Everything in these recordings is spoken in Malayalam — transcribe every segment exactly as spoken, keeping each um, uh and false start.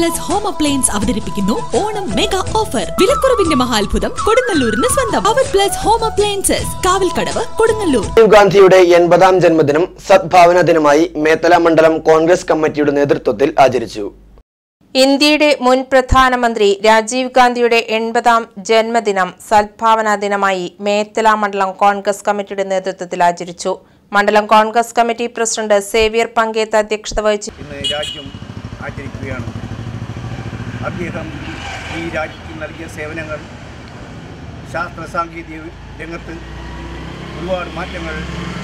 പ്ലസ് ഹോം അപ്ലയൻസ് അവതരിപ്പിക്കുന്നു ഓണം മെഗാ ഓഫർ. വിലക്കുറവിന്റെ മഹാത്ഭുതം കൊടുങ്ങല്ലൂരിന് സ്വന്തം. Power plus home appliances, Kavalkadavu, Kodungallur. Rajiv ഗാന്ധിയുടെ എൺപതാം ജന്മദിനം സദ്ഭാവന ദിനമായി മേത്തല മണ്ഡലം കോൺഗ്രസ് കമ്മിറ്റിയുടെ നേതൃത്വത്തിൽ ആചരിച്ചു. ഇന്ത്യയുടെ മുൻ പ്രധാനമന്ത്രി രാജീവ് ഗാന്ധിയുടെ എൺപതാം ജന്മദിനം സദ്ഭാവന ദിനമായി മേത്തല മണ്ഡലം കോൺഗ്രസ് കമ്മിറ്റിയുടെ നേതൃത്വത്തിൽ ആചരിച്ചു. മണ്ഡലം കോൺഗ്രസ് കമ്മിറ്റി പ്രസിഡന്റ് സേവ്യർ പങ്കേത്ത് അധ്യക്ഷത വഹിച്ചു. ഇന്ന് രാജ്യം ആചരിക്കുകയാണ്. അദ്ദേഹം ഈ രാജ്യത്തിന് നൽകിയ സേവനങ്ങൾ ശാസ്ത്ര സാങ്കേതിക രംഗത്ത് ഒരുപാട് മാറ്റങ്ങൾ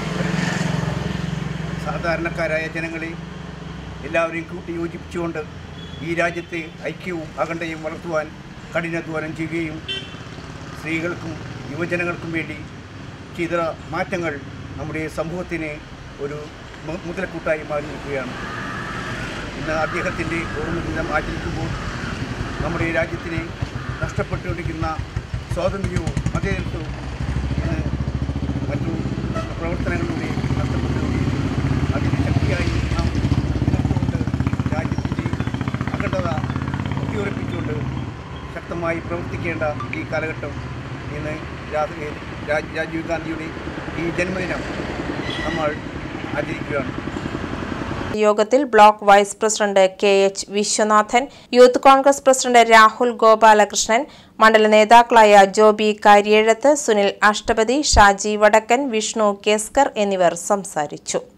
സാധാരണക്കാരായ ജനങ്ങളെ എല്ലാവരെയും കൂട്ടി യോജിപ്പിച്ചുകൊണ്ട് ഈ രാജ്യത്തെ ഐക്യവും അഖണ്ഡയും വളർത്തുവാൻ കഠിനാധ്വാനം ചെയ്യുകയും സ്ത്രീകൾക്കും യുവജനങ്ങൾക്കും വേണ്ടി ചെയ്ത മാറ്റങ്ങൾ നമ്മുടെ സമൂഹത്തിന് ഒരു മുതൽക്കൂട്ടായി മാറി നിൽക്കുകയാണ്. ഇന്ന് അദ്ദേഹത്തിൻ്റെ ഓർമ്മ ദിനം ആചരിക്കുമ്പോൾ നമ്മുടെ രാജ്യത്തിന് നഷ്ടപ്പെട്ടുകൊണ്ടിരിക്കുന്ന സ്വാതന്ത്ര്യവും മതേതരത്വവും ഇന്ന് മറ്റു പ്രവർത്തനങ്ങളിലൂടെ നഷ്ടപ്പെട്ടുകൊണ്ടിരിക്കുന്നു. അതിന് ശക്തിയായി നാം നിലനിർത്തുകൊണ്ട് രാജ്യത്തിൻ്റെ അഖണ്ഡത ഊട്ടിയുറപ്പിച്ചുകൊണ്ട് ശക്തമായി പ്രവർത്തിക്കേണ്ട ഈ കാലഘട്ടം ഇന്ന് രാജീവ് ഗാന്ധിയുടെ ഈ ജന്മദിനം നമ്മൾ ആചരിക്കുകയാണ്. യോഗത്തിൽ block vice president K H Viswanathan, youth Congress president Rahul Gopalakrishnan, മണ്ഡല നേതാക്കളായ ജോബി കാര്യേഴത്ത്, സുനിൽ അഷ്ടപതി, ഷാജി വടക്കൻ, വിഷ്ണു കേസ്കർ എന്നിവർ സംസാരിച്ചു.